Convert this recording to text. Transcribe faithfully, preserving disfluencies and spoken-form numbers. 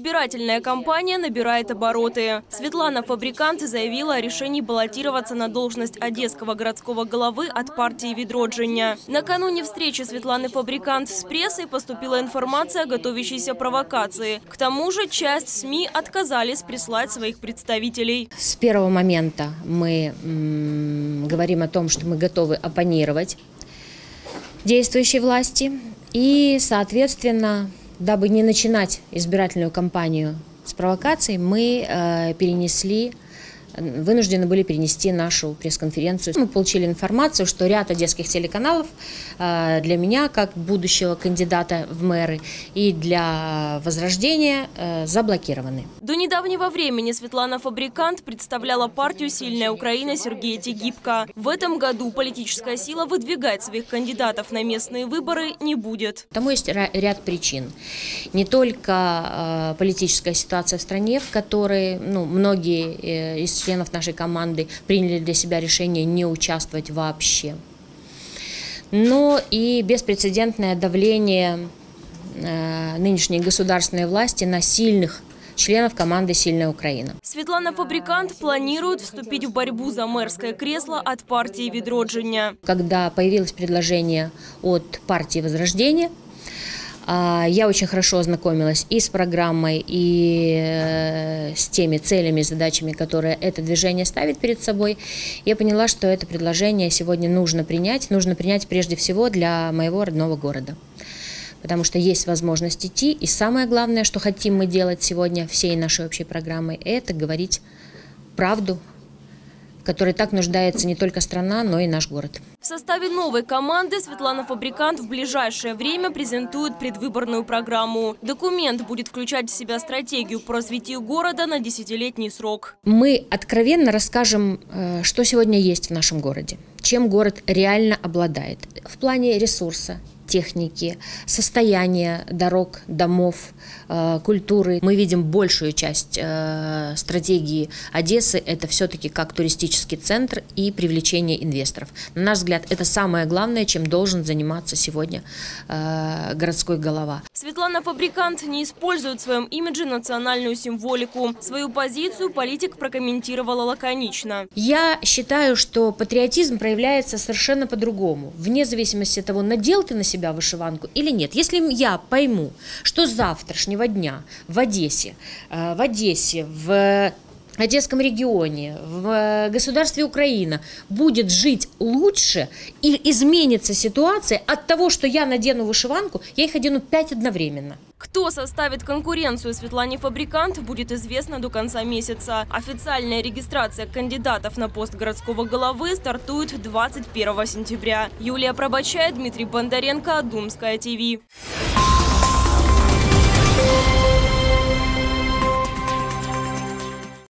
Избирательная кампания набирает обороты. Светлана Фабрикант заявила о решении баллотироваться на должность одесского городского головы от партии «Відродження». Накануне встречи Светланы Фабрикант с прессой поступила информация о готовящейся провокации. К тому же часть СМИ отказались прислать своих представителей. С первого момента мы м, говорим о том, что мы готовы оппонировать действующей власти. И, соответственно, дабы не начинать избирательную кампанию с провокаций, мы э, перенесли, вынуждены были перенести нашу пресс-конференцию. Мы получили информацию, что ряд одесских телеканалов э, для меня, как будущего кандидата в мэры, и для Возрождения э, заблокированы. До недавнего времени Светлана Фабрикант представляла партию «Сильная Украина» Сергея Тегибко. В этом году политическая сила выдвигать своих кандидатов на местные выборы не будет. Тому есть ряд причин. Не только э, политическая ситуация в стране, в которой ну, многие э, из членов нашей команды приняли для себя решение не участвовать вообще, но и беспрецедентное давление э, нынешней государственной власти на сильных членов команды «Сильная Украина». Светлана Фабрикант планирует вступить в борьбу за мэрское кресло от партии «Відродження». Когда появилось предложение от партии «Возрождение», я очень хорошо ознакомилась и с программой, и с теми целями и задачами, которые это движение ставит перед собой. Я поняла, что это предложение сегодня нужно принять. Нужно принять прежде всего для моего родного города. Потому что есть возможность идти. И самое главное, что хотим мы делать сегодня всей нашей общей программой, это говорить правду, в которой так нуждается не только страна, но и наш город. В составе новой команды Светлана Фабрикант в ближайшее время презентует предвыборную программу. Документ будет включать в себя стратегию по развитию города на десятилетний срок. Мы откровенно расскажем, что сегодня есть в нашем городе, чем город реально обладает в плане ресурса, техники, состояния дорог, домов, э, культуры. Мы видим большую часть э, стратегии Одессы – это все-таки как туристический центр и привлечение инвесторов. На наш взгляд, это самое главное, чем должен заниматься сегодня э, городской голова. Светлана Фабрикант не использует в своем имидже национальную символику. Свою позицию политик прокомментировала лаконично. Я считаю, что патриотизм проявляется совершенно по-другому, вне зависимости от того, надел ты на себя вышиванку или нет. Если я пойму, что с завтрашнего дня в Одессе, в Одессе, в Одесском регионе, в государстве Украина будет жить лучше и изменится ситуация от того, что я надену вышиванку, я их одену пять одновременно. Кто составит конкуренцию Светлане Фабрикант, будет известно до конца месяца. Официальная регистрация кандидатов на пост городского головы стартует двадцать первого сентября. Юлия Пробачай, Дмитрий Бондаренко, Думская ТВ.